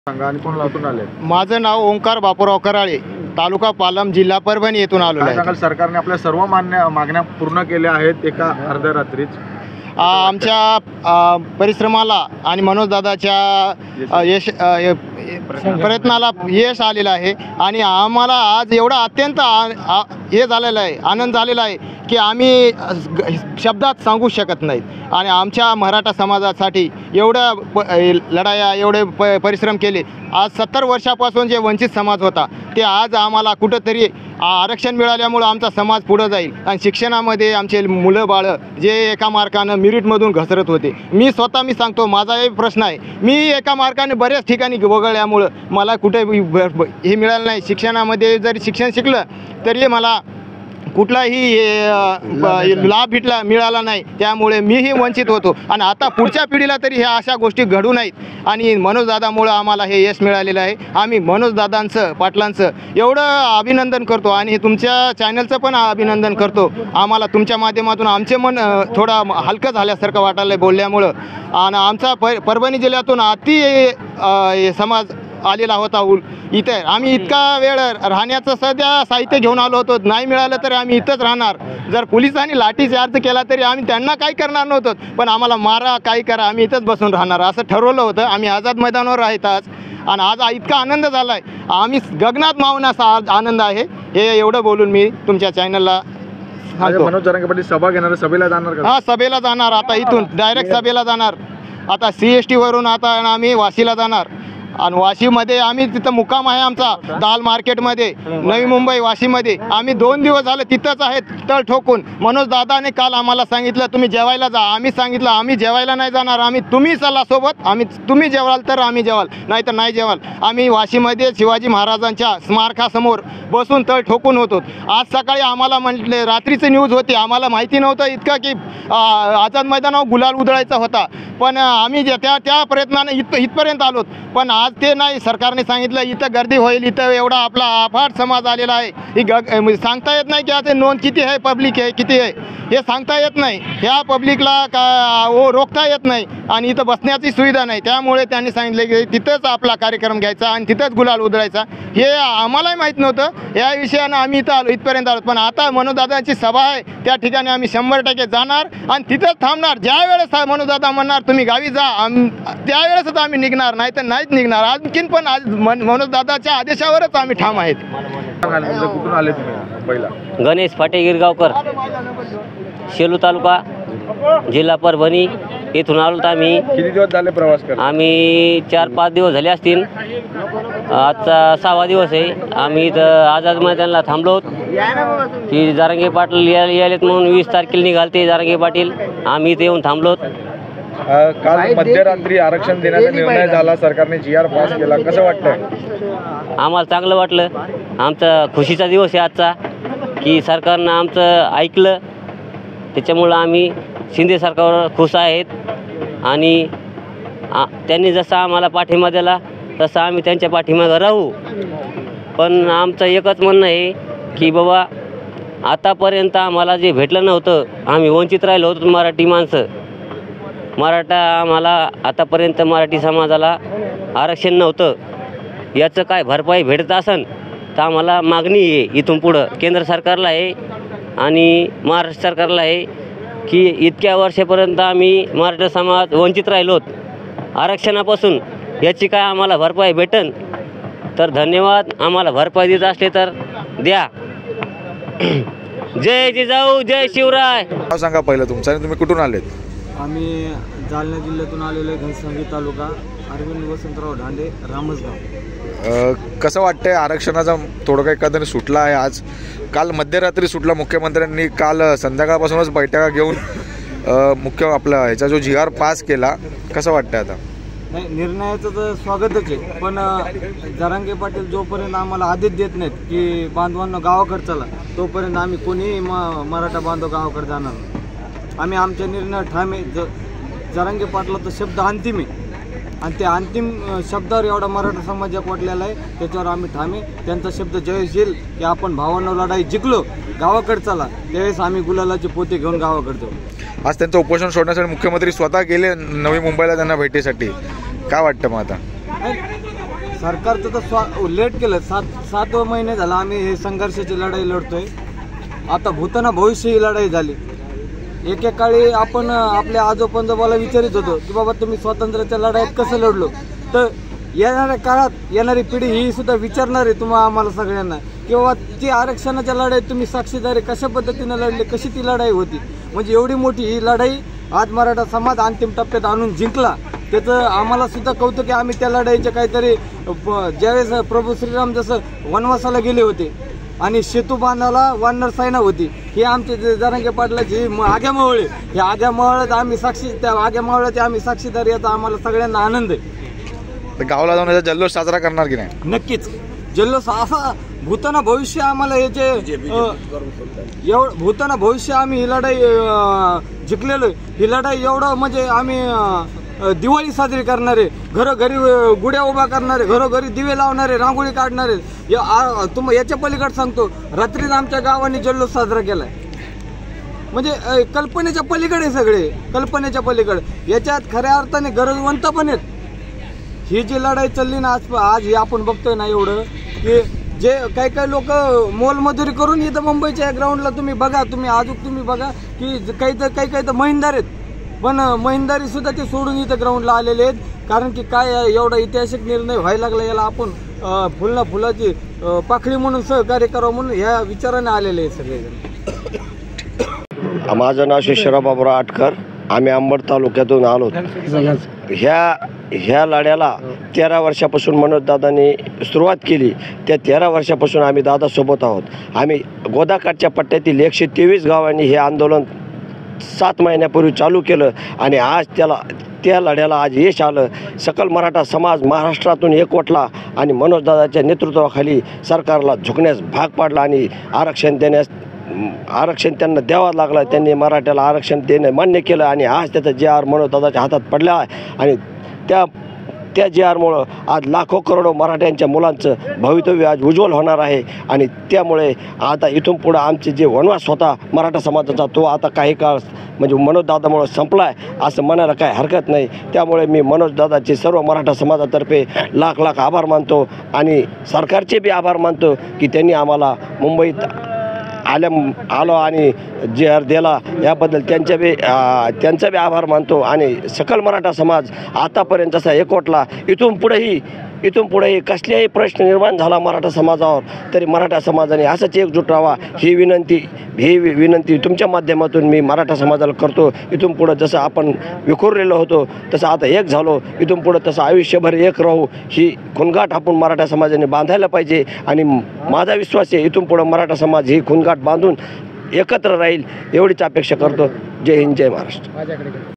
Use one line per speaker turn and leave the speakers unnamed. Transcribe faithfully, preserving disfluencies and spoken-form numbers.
सांगा आणि कोण लावून आले?
माझं नाव ओंकार बापूराव कराळे, तालुका पालम, जिल्हा परभणी येथून आलो आहे.
सांगाल सरकारने आपल्या सर्व मान्य मागण्या पूर्ण केल्या आहेत एका अर्ध्या रात्रीच.
आमच्या परिश्रमाला आणि मनोजदादाच्या यश प्रयत्नाला यश आलेलं आहे आणि आम्हाला आज एवढा अत्यंत हे झालेलं आहे, आनंद झालेला आहे की आम्ही शब्दात सांगू शकत नाहीत. आणि आमच्या मराठा समाजासाठी एवढं प लढाया एवढे प परिश्रम केले. आज सत्तर वर्षापासून जे वंचित समाज होता ते आज आम्हाला कुठंतरी आरक्षण मिळाल्यामुळं आमचा समाज पुढं जाईल. आणि शिक्षणामध्ये आमचे मुलं बाळं जे एका मार्कानं मेरिटमधून घसरत होते, मी स्वतः मी सांगतो माझा एक प्रश्न आहे, मी एका मार्काने बऱ्याच ठिकाणी वगळल्यामुळं मला कुठे हे मिळालं नाही. शिक्षणामध्ये जरी शिक्षण शिकलं तरी मला कुठलाही लाभ भेटला मिळाला नाही, त्यामुळे मीही वंचित होतो. आणि आता पुढच्या पिढीला तरी ह्या अशा गोष्टी घडू नाहीत आणि मनोजदादामुळं आम्हाला हे यश मिळालेलं आहे. आम्ही मनोजदादांचं पाटलांचं एवढं अभिनंदन करतो आणि तुमच्या चॅनलचं पण अभिनंदन करतो. आम्हाला तुमच्या माध्यमातून आमचे मन थोडं हलकं झाल्यासारखं वाटायला बोलल्यामुळं. आणि आमचा प परभणी जिल्ह्यातून अति समाज आलेला होता उल इथे. आम्ही इतका वेळ राहण्याचं सध्या साहित्य घेऊन आलो होतो, नाही मिळालं तर आम्ही इथंच राहणार. जर पोलिसांनी लाठीचार्ज केला तरी आम्ही त्यांना काही करणार नव्हतो, पण आम्हाला मारा काही करा आम्ही इथंच बसून राहणार असं ठरवलं होतं. आम्ही आझाद मैदानावर आहेत आज आणि आज इतका आनंद झाला आहे, आम्ही गगनात मावण्याचा आज आनंद आहे. हे एवढं बोलून मी तुमच्या चॅनलला सांगतो.
मनोज जरांगे पाटील सभा घेणार, सभेला जाणार का?
हां, सभेला जाणार. आता इथून डायरेक्ट सभेला जाणार. आता सी एस टीवरून आता आम्ही वाशीला जाणार आणि वाशीमध्ये आम्ही तिथं मुक्काम आहे आमचा, दाल मार्केटमध्ये, नवी मुंबई वाशीमध्ये. आम्ही दोन दिवस झाले तिथंच आहेत तळ ठोकून. मनोज दादाने काल आम्हाला सांगितलं तुम्ही जेवायला जा. आम्ही सांगितलं आम्ही जेवायला नाही जाणार, आम्ही तुम्ही चला सोबत, आम्ही तुम्ही जेवाल तर आम्ही जेवाल, नाही तर नाही जेवाल. आम्ही वाशीमध्ये शिवाजी महाराजांच्या स्मारकासमोर बसून तळ ठोकून होतो. आज सकाळी आम्हाला म्हटले, रात्रीची न्यूज होती, आम्हाला माहिती नव्हतं इतकं की आझाद मैदानावर गुलाल उधळायचा होता, पण आम्ही त्या त्या प्रयत्नाने इथं इथपर्यंत आलोत. पण आज ते नाही, सरकारने सांगितलं इथं गर्दी होईल, इथं एवढा आपला अफाट समाज आलेला आहे. ही ग सांगता येत नाही की आता नोंद किती आहे, पब्लिक आहे किती आहे, हे सांगता येत नाही. ह्या पब्लिकला का ओ रोखता येत नाही आणि इथं बसण्याची सुविधा नाही. त्यामुळे त्यांनी सांगितलं की तिथंच आपला कार्यक्रम घ्यायचा आणि तिथंच गुलाल उधळायचा. हे आम्हालाही माहीत नव्हतं. या विषयानं आम्ही इथं आलो, इथपर्यंत आलो. पण आता मनोजदादांची सभा आहे, त्या ठिकाणी आम्ही शंभर टक्के जाणार आणि तिथंच थांबणार. ज्या वेळेस मनोजदादा म्हणणार तुम्ही गावी जा, आम त्यावेळेसच आम्ही निघणार, नाही तर नाहीच निघणार. आणखीन पण आज मन मनोजदादाच्या आदेशावरच आम्ही ठाम आहेत.
कुठून आले तुम्ही? पहिला
गणेश फाटे गिरगावकर, शेलू तालुका, जिल्हा परभणी येथून आलो. तर आम्ही
किती दिवस झाले प्रवास करत?
आम्ही चार पाच दिवस झाले असतील. आजचा सहावा दिवस आहे. आम्ही इथं आझाद मैदानाला थांबलो की जरांगे पाटील यायलेत म्हणून वीस तारखेला निघालते जरांगे पाटील. आम्ही इथे येऊन थांबलोत.
काल मध्यरात्री आरक्षण देण्याचा निर्णय झाला, सरकारने जी आर पास केला, कसं वाटतंय?
आम्हाला चांगलं वाटलं. आमचा खुशीचा दिवस आहे आजचा की सरकारनं आमचं ऐकलं. त्याच्यामुळं आम्ही शिंदे सरकारवर खुश आहेत आणि त्यांनी जसा आम्हाला पाठिंबा दिला तसं आम्ही त्यांच्या पाठीमागं राहू. पण आमचं एकच म्हणणं आहे की बाबा आतापर्यंत आम्हाला जे भेटलं नव्हतं, आम्ही वंचित राहिलो होतो मराठी माणसं. मराठा आम्हाला आतापर्यंत मराठी समाजाला आरक्षण नव्हतं. याचं काय भरपाई भेटत असेल तर आम्हाला मागणी आहे इथून पुढं केंद्र सरकारला आहे आणि महाराष्ट्र सरकारला आहे की इतक्या वर्षापर्यंत आम्ही मराठा समाज वंचित राहिलोत आरक्षणापासून. याची काय आम्हाला भरपाई भेटन तर धन्यवाद. आम्हाला भरपाई देत असले तर द्या. जय जिजाऊ, जय शिवराय.
सांगा पहिलं तुमचं आणि तुम्ही कुठून आलेत?
आम्ही जालना जिल्ह्यातून आलेलो आहे, घनसावंगी तालुका, अरविंद वसंतराव धांडे, रामसगाव.
कसं वाटतंय आरक्षणाचा थोडं काही कदर सुटला आहे आज? काल मध्यरात्री सुटला. मुख्यमंत्र्यांनी काल संध्याकाळपासूनच बैठका घेऊन मुख्य आपला ह्याचा जो जी आर पास केला, कसं वाटतंय आता?
नाही, निर्णयाचं तर स्वागतच आहे, पण जरांगे पाटील जोपर्यंत आम्हाला आदेश देत नाहीत की बांधवांना गावाकडे चला, तोपर्यंत आम्ही कोणीही म मराठा बांधव गावाकडे जाणार नाही. आम्ही आमच्या निर्णय ठाम आहे. ज जरांगे पाटलाचा शब्द अंतिम आहे आणि त्या अंतिम शब्दावर एवढा मराठा समाज पोटलेला आहे, त्याच्यावर आम्ही ठाम आहे. त्यांचा शब्द जयशील की आपण भावांना लढाई जिंकलो, गावाकडे चला, त्यावेळेस आम्ही गुलालाचे पोते घेऊन गावाकडे जाऊ.
आज त्यांचं उपोषण सोडण्यासाठी मुख्यमंत्री स्वतः गेले नवी मुंबईला त्यांना भेटीसाठी. काय वाटतं मग आता?
सरकारचं तर स्वा लेट केलं. सात सात महिने झाला आम्ही हे संघर्षाची लढाई लढतोय. आता भूताना भविष्य ही लढाई झाली. एकेकाळी आपण आपल्या आजोपंजोबाला विचारित होतो की बाबा तुम्ही स्वातंत्र्याच्या लढाईत कसं लढलो. तर येणाऱ्या काळात येणारी पिढी ही सुद्धा विचारणार आहे तुम्हाला आम्हाला सगळ्यांना की बाबा ती आरक्षणाच्या लढाईत तुम्ही साक्षीदारी कशा पद्धतीनं लढले, कशी ती लढाई होती. म्हणजे एवढी मोठी ही लढाई आज मराठा समाज अंतिम टप्प्यात आणून जिंकला. त्याचं आम्हाला सुद्धा कौतुक आहे. आम्ही त्या लढाईच्या काहीतरी ज्यावेळेस प्रभू श्रीराम जसं वनवासाला गेले होते आणि सेतू बांधायला वानर सेना होती, हे आमचे जरांगे पाटलाची आग्या मावळे, या आग्या मावळ्यात आम्ही साक्षी त्या आग्या मावळ्याचे आम्ही साक्षीदार याचा आम्हाला सगळ्यांना आनंद आहे.
तर गावाला जाऊन याचा जल्लोष साजरा करणार की नाही?
नक्कीच जल्लोष असा भूताना भविष्य आम्हाला याचे एवढं भूताना भविष्य आम्ही ही लढाई जिंकलेलो. ही लढाई एवढं म्हणजे आम्ही दिवाळी साजरी करणारे, घरोघरी गुड्या उभा करणारे, घरोघरी दिवे लावणारे, रांगोळी काढणारे. तुम याच्या पलीकडे सांगतो, रात्रीच आमच्या गावाने जल्लोष साजरा केलाय. म्हणजे कल्पनेच्या पलीकडे सगळे, कल्पनेच्या पलीकडे. याच्यात खऱ्या अर्थाने गरजवंत पण आहेत. ही जी लढाई चालली ना आज आज ही आपण बघतोय ना एवढं की जे काही काही लोक मोलमजुरी करून इथं मुंबईच्या ग्राउंडला तुम्ही बघा, तुम्ही अजून तुम्ही बघा की काही तर काही काही तर महिंदार आहेत, पण महिंदारी सुद्धा ते सोडून इथं ग्राउंडला आलेले आहेत. कारण की काय एवढा ऐतिहासिक निर्णय व्हायला लागला, याला आपण फुलना फुलाची पाखळी म्हणून सहकार्य करावं म्हणून ह्या विचाराने आलेले आहेत सगळेजण.
माझं नाव शिवराम बाबुराव आटकर. आम्ही अंबड तालुक्यातून आलो. ह्या ह्या लढ्याला तेरा वर्षापासून मनोजदादांनी सुरुवात केली. त्या तेरा वर्षापासून आम्ही दादासोबत आहोत. आम्ही गोदाकाठच्या पट्ट्यातील एकशे तेवीस गावांनी हे आंदोलन सात महिन्यापूर्वी चालू केलं आणि आज त्याला त्या लढ्याला आज यश आलं. सकल मराठा समाज महाराष्ट्रातून एकवटला आणि मनोजदादाच्या नेतृत्वाखाली सरकारला झुकण्यास भाग पाडला आणि आरक्षण देण्यास आरक्षण त्यांना द्यावं लागलं. त्यांनी मराठ्याला आरक्षण देणं मान्य केलं आणि आज त्याचा जे आर मनोजदादाच्या हातात पडला आहे आणि त्या त्या जे आरमुळं आज लाखो करोडो मराठ्यांच्या मुलांचं भवितव्य आज उज्ज्वल होणार आहे. आणि त्यामुळे आता इथून पुढं आमचे जे वनवास होता मराठा समाजाचा तो आता काही काळ म्हणजे मनोजदादामुळं संपला आहे असं म्हणायला काही हरकत नाही. त्यामुळे मी मनोजदादाचे सर्व मराठा समाजातर्फे लाख लाख आभार मानतो आणि सरकारचे बी आभार मानतो की त्यांनी आम्हाला मुंबईत आल्या आलो आणि जे आर दिला याबद्दल त्यांच्या बी त्यांचा बी आभार मानतो. आणि सकल मराठा समाज आतापर्यंत जसा एकवटला इथून पुढेही इथून पुढेही कसल्याही प्रश्न निर्माण झाला मराठा समाजावर तरी मराठा समाजाने असंच एकजूट राहावा ही विनंती ही विनंती तुमच्या माध्यमातून मी मराठा समाजाला करतो. इथून पुढं जसं आपण विखुरलेलो होतो तसं आता एक झालो, इथून पुढं तसं आयुष्यभर एक राहू ही खुणगाठ आपण मराठा समाजाने बांधायला पाहिजे. आणि माझा विश्वास आहे इथून पुढं मराठा समाज ही खुणगाठ बांधून एकत्र राहील एवढीच अपेक्षा करतो. जय हिंद, जय महाराष्ट्र.